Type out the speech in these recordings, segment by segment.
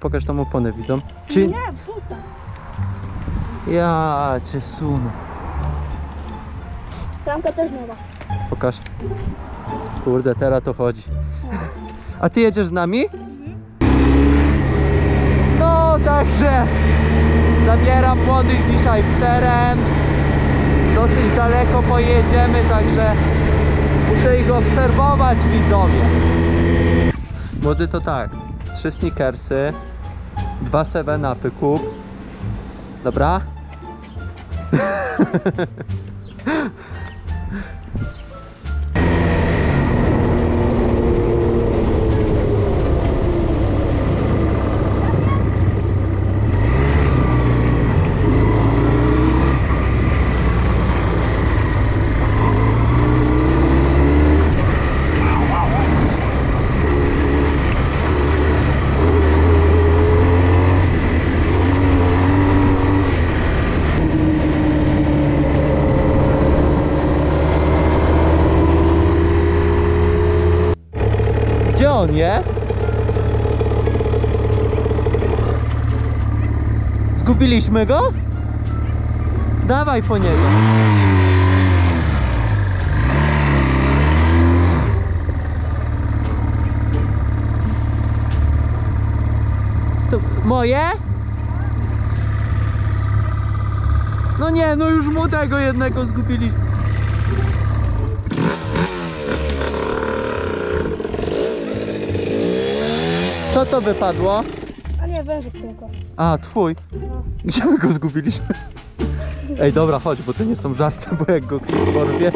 Pokaż tą oponę, widzą? Czy... Nie, tutaj. Ja cię sunę. Tamka też nowa. Pokaż. Kurde, teraz to chodzi. A ty jedziesz z nami? No, także zabieram młodych dzisiaj w teren. Dosyć daleko pojedziemy, także muszę ich obserwować, widzowie. Młody to tak, 3 Snickersy, 2 7-upy kup. Dobra? Gdzie on jest? Zgubiliśmy go? Dawaj po niego. To moje? No nie, no już młodego jednego zgubiliśmy. Co to wypadło? A nie, wężyk tylko. A, twój. Gdzie my go zgubiliśmy? Ej, dobra, chodź, bo to nie są żarty, bo jak go ktoś porwie.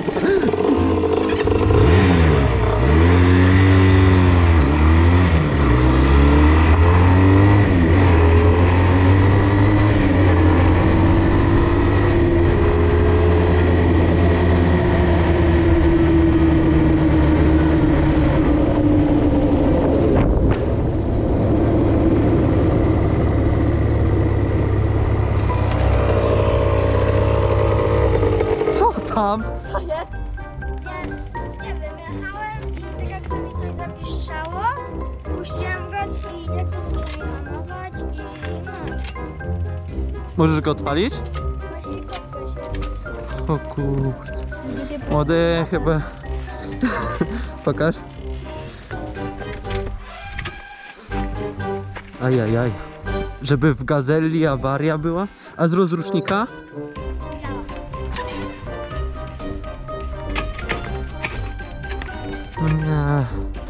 Tam. Co jest? Nie wiem, jechałem i z tego mi coś zapiszczało, puściłem gaz i jak to było hamować i no, Możesz go odpalić? właśnie kopko się. O kurde. Młody chyba... Pokaż. Ajajaj. Żeby w Gazelli awaria była? A z rozrusznika? No nie.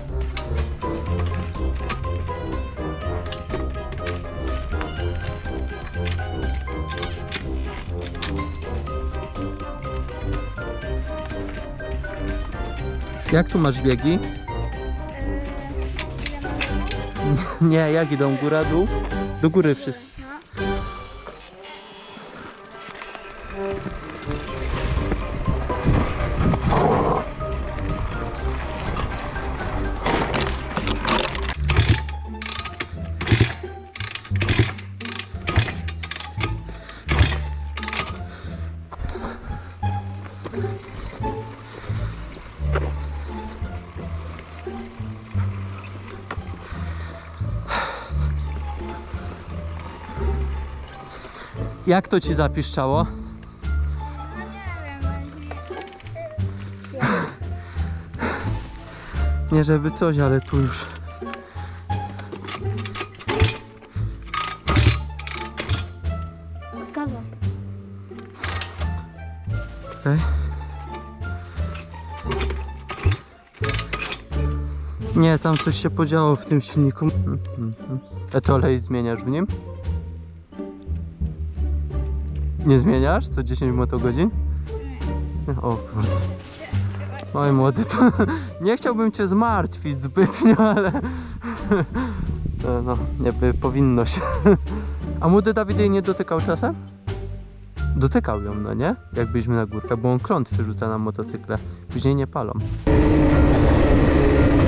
Jak tu masz biegi? Nie, jak idą? Góra, dół? Do góry wszystko. Jak to ci zapiszczało? Nie żeby coś, ale tu już. Zgadzam. Okay. Nie, tam coś się podziało w tym silniku. A to olej zmieniasz w nim? Nie zmieniasz co 10 motogodzin? O kurde. Oj młody, to nie chciałbym cię zmartwić zbytnio, ale no, jakby powinno się. A młody Dawid jej nie dotykał czasem? Dotykał ją, no nie? Jak byliśmy na górkę, bo on klątwy rzuca na motocykle. Później nie palą.